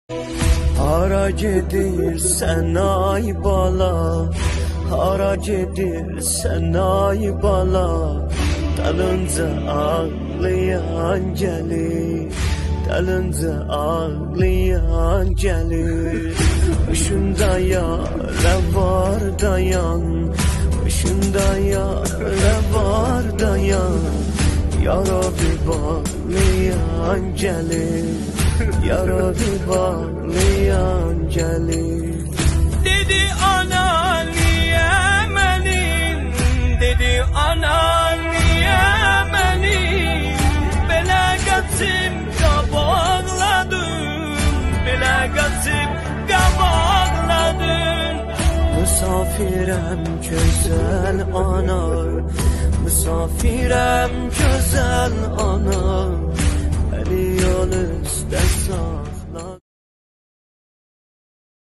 Hara gedirsən ay bala, hara gedirsən ay bala, dalınca ağlayan gəlir, dalınca ağlayan gəlir. Başında yara var dayan, başında yara var dayan, yara bir bağlayan gəlir, yara bir bağlayan gəlir. Dedi ana niye benim, dedi ana niye benim, belə qaçıb qabaqladın, belə qaçıb qabaqladın. Misafirəm gözəl ana, misafirəm gözəl ana, beni yol üstə sal.